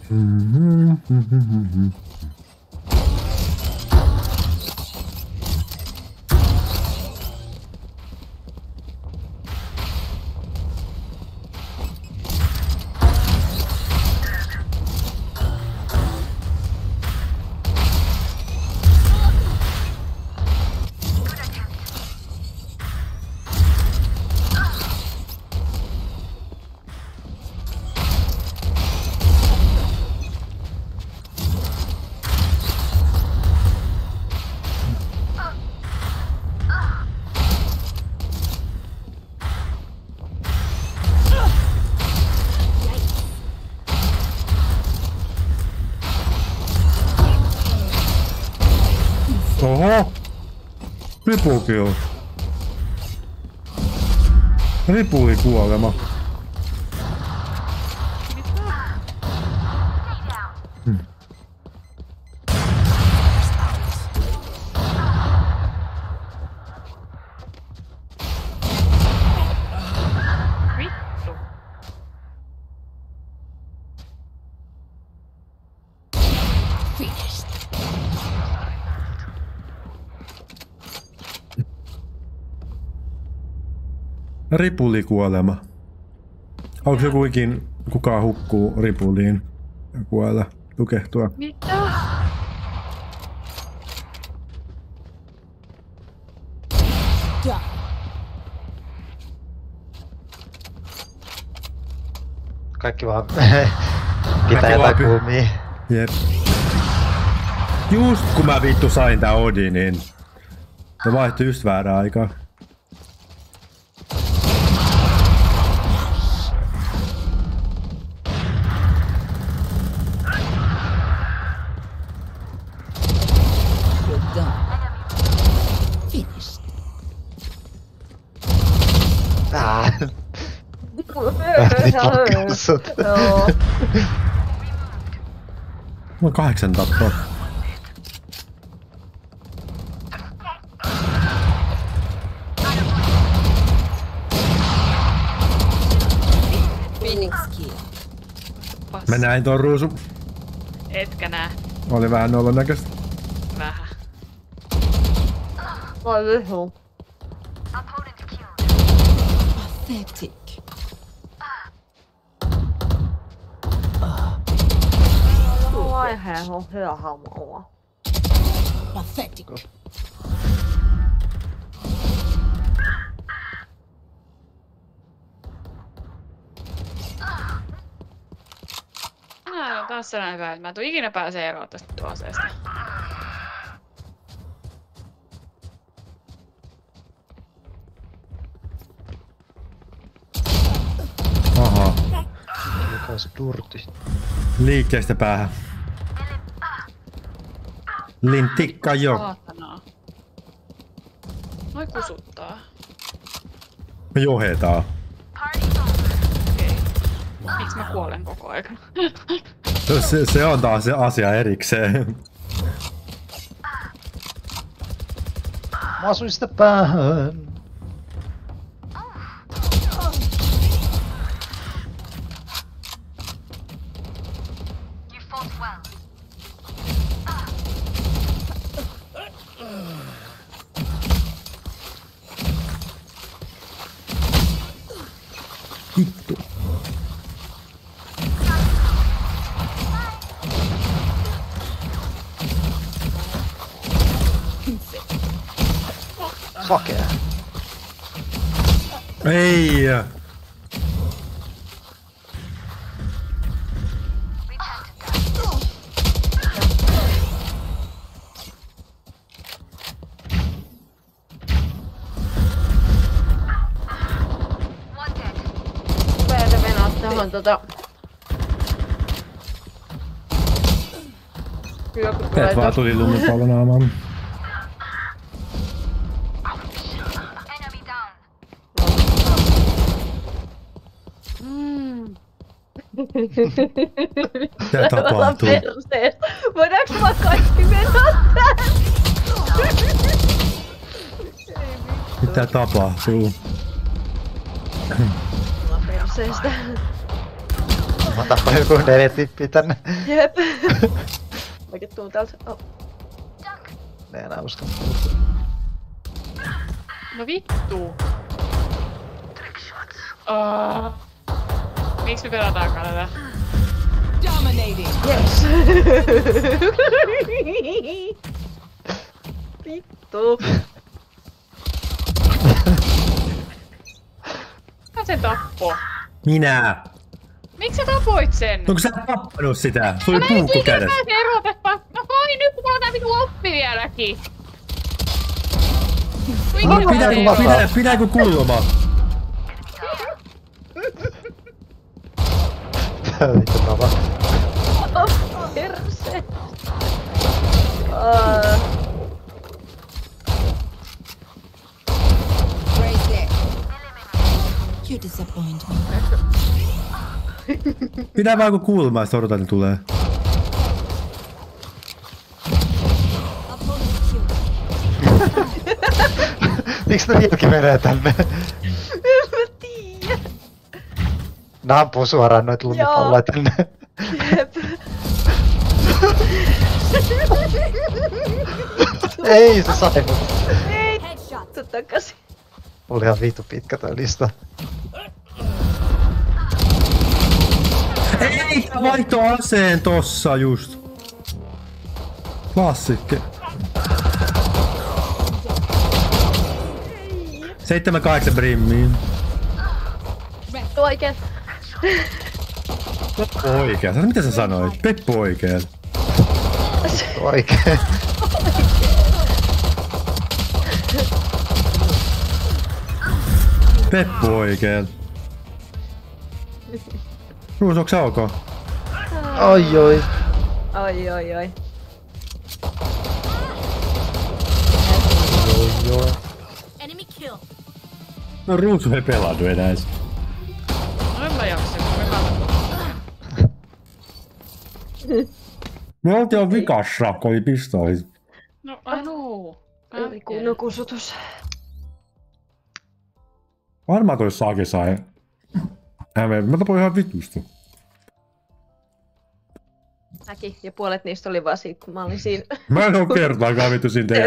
Oho! Ripukin. Ripuli kuolema. Ripulikuolema. Onko joku kukaan hukkuu ripuliin ja kuolla, tukehtua? Mitä? Kaikki vaan pitää jotain kulmia. Jep. Just kun mä vittu sain tää Odinin. Se vaihtui just väärään aikaan. Joo. Mulla on 8 tappoa. Mä näin ton ruusun. Etkä nää. Oli vähän nolon näköistä. Vähän. Voi vihu. Pathetic. Vaiheen on hyvä hamua. Pathetic. Tää on taas sellainen hyvä, että mä en tuu ikinä pääse eroon tästä tuoseesta. Aha. Mikä se turti? Liikkeestä päähän. Lintikka jo. Saatanaa. Noi kusuttaa. Me johetaan. Okei. Miksi mä kuolen koko ajan? Se on taas se asia erikseen. Mä asuin sitä päähän. Vittu. Fakea. Ei. Päätä mennä tähän Teet vaan tuli lumipallonaamaan. Mitä tapahtuu? Voidaanko mä kaikki mennä tän? Mitä tapahtuu? Perseestä. Mä tappan joku 4 tippiä tänne. Jep. Mäkin tuun täältä. Oh. Ne enää usko. No vittu. Miksi me pelataan tätä? Dominating. Yes. Vittu. Kuka sen tappoi? Minä! Miksi sä tapoit sen? No kun sä et tappanut sitä, sulla No oli ei puukko ikinä kädessä. pääse erotetta. No kai nyt kun mulla on tää vitu oppi vieläkin. Kuinka Pidä pääsee kun eroon? mataa. Pidäkö kulma? Vittu nava. Perse. Raise it. You disappoint me. Pidä vaan kun kulmaa, jos odotan, ne tulee. Opponent killed. Miks ne vieläkin menee tänne? Mä tiedän. Ne ampuu suoraan noit lumipalloja tänne. Jep. Ei se sai mut. Ei. Headshot. Tuu takasin. Oli ihan vitu pitkä tää lista. Ei, tää vaihto aseen tossa just. Klassikke. 7-8 brimmiin. Oikein. Peppo oikein. Mitä sä sanoit? Peppo oikein. Oikein. Peppo oikein. Ruus, onks sä ok? Oi oi. Oi oi oi. Oi oi. Enemy kill. No Ruusu ei pelannut enää. No en mä jaksa, kun me katsotaan. Me oltiin vikassa, kun oli pistoolit. No, anu. Oli kunnon kusutus. Varmaan toi Sake sai. Mä tapoin ihan vitusta. Mäkin. Ja puolet niistä oli vaan siitä, kun mä olin siinä. Mä en oo kertaakaan vitu siinä